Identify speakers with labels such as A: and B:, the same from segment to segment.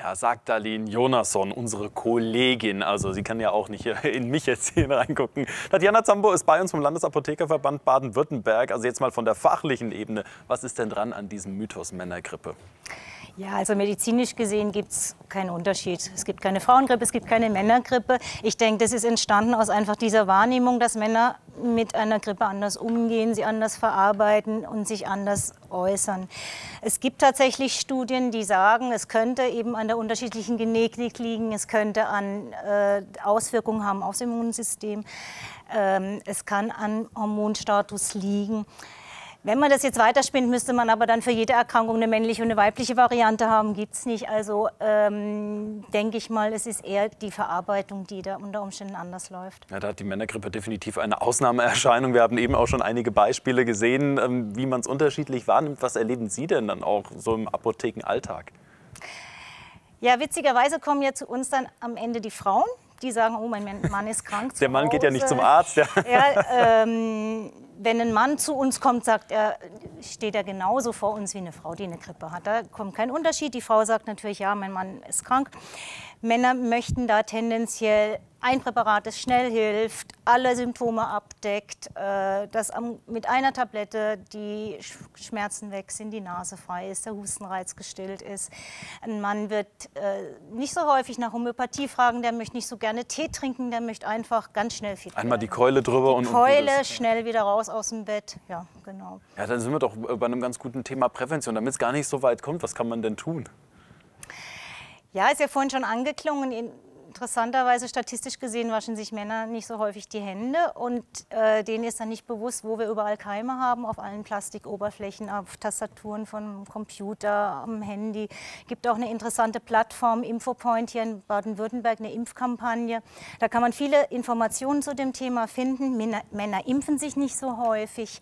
A: Ja, sagt Darlene Jonasson, unsere Kollegin. Also sie kann ja auch nicht in mich jetzt hier reingucken. Tatjana Zambo ist bei uns vom Landesapothekerverband Baden-Württemberg. Also jetzt mal von der fachlichen Ebene. Was ist denn dran an diesem Mythos Männergrippe?
B: Ja, also medizinisch gesehen gibt es keinen Unterschied. Es gibt keine Frauengrippe, es gibt keine Männergrippe. Ich denke, das ist entstanden aus einfach dieser Wahrnehmung, dass Männer mit einer Grippe anders umgehen, sie anders verarbeiten und sich anders äußern. Es gibt tatsächlich Studien, die sagen, es könnte eben an der unterschiedlichen Genetik liegen, es könnte an Auswirkungen haben aufs Immunsystem, es kann an Hormonstatus liegen. Wenn man das jetzt weiterspinnt, müsste man aber dann für jede Erkrankung eine männliche und eine weibliche Variante haben. Gibt es nicht. Also denke ich mal, es ist eher die Verarbeitung, die da unter Umständen anders läuft.
A: Ja, da hat die Männergrippe definitiv eine Ausnahmeerscheinung. Wir haben eben auch schon einige Beispiele gesehen, wie man es unterschiedlich wahrnimmt. Was erleben Sie denn dann auch so im Apothekenalltag?
B: Ja, witzigerweise kommen ja zu uns dann am Ende die Frauen. Die sagen, oh, mein Mann ist krank.
A: Der Mann geht ja nicht zum Arzt. Ja.
B: Ja, wenn ein Mann zu uns kommt, steht er genauso vor uns wie eine Frau, die eine Grippe hat. Da kommt kein Unterschied. Die Frau sagt natürlich, ja, mein Mann ist krank. Männer möchten da tendenziell ein Präparat, das schnell hilft, alle Symptome abdeckt, dass mit einer Tablette die Schmerzen weg sind, die Nase frei ist, der Hustenreiz gestillt ist. Ein Mann wird nicht so häufig nach Homöopathie fragen, der möchte nicht so gerne Tee trinken, der möchte einfach ganz schnell fit werden.
A: Einmal die Keule drüber und
B: Keule, schnell wieder raus aus dem Bett. Ja, genau.
A: Ja, dann sind wir doch bei einem ganz guten Thema Prävention. Damit es gar nicht so weit kommt, was kann man denn tun?
B: Ja, ist ja vorhin schon angeklungen. Interessanterweise, statistisch gesehen, waschen sich Männer nicht so häufig die Hände und denen ist dann nicht bewusst, wo wir überall Keime haben, auf allen Plastikoberflächen, auf Tastaturen vom Computer, am Handy. Es gibt auch eine interessante Plattform, Infopoint hier in Baden-Württemberg, eine Impfkampagne. Da kann man viele Informationen zu dem Thema finden. Männer impfen sich nicht so häufig.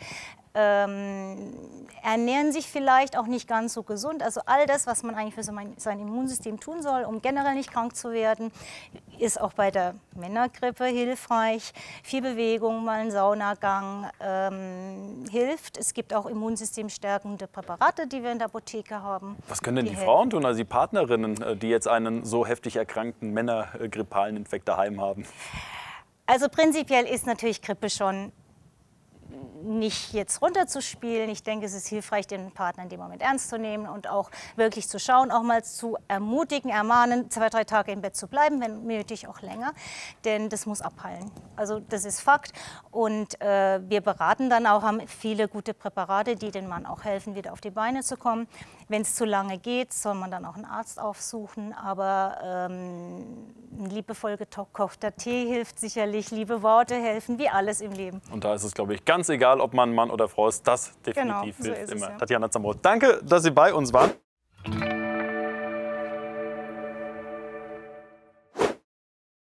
B: Ernähren sich vielleicht auch nicht ganz so gesund. Also all das, was man eigentlich für sein Immunsystem tun soll, um generell nicht krank zu werden, ist auch bei der Männergrippe hilfreich. Viel Bewegung, mal ein Saunagang hilft. Es gibt auch immunsystemstärkende Präparate, die wir in der Apotheke haben.
A: Was können denn die Frauen tun, also die Partnerinnen, die jetzt einen so heftig erkrankten männergrippalen Infekt daheim haben?
B: Also prinzipiell ist natürlich Grippe schon nicht jetzt runterzuspielen. Ich denke, es ist hilfreich, den Partner in dem Moment ernst zu nehmen und auch wirklich zu schauen, auch mal zu ermutigen, ermahnen, 2, 3 Tage im Bett zu bleiben, wenn nötig auch länger, denn das muss abheilen. Also das ist Fakt und wir beraten dann auch, haben viele gute Präparate, die dem Mann auch helfen, wieder auf die Beine zu kommen. Wenn es zu lange geht, soll man dann auch einen Arzt aufsuchen, aber ein liebevoll gekochter Tee hilft sicherlich, liebe Worte helfen, wie alles im Leben.
A: Und da ist es, glaube ich, ganz egal, ob man Mann oder Frau ist, das definitiv
B: hilft
A: immer.
B: Ja.
A: Tatjana Zambo, danke, dass Sie bei uns waren.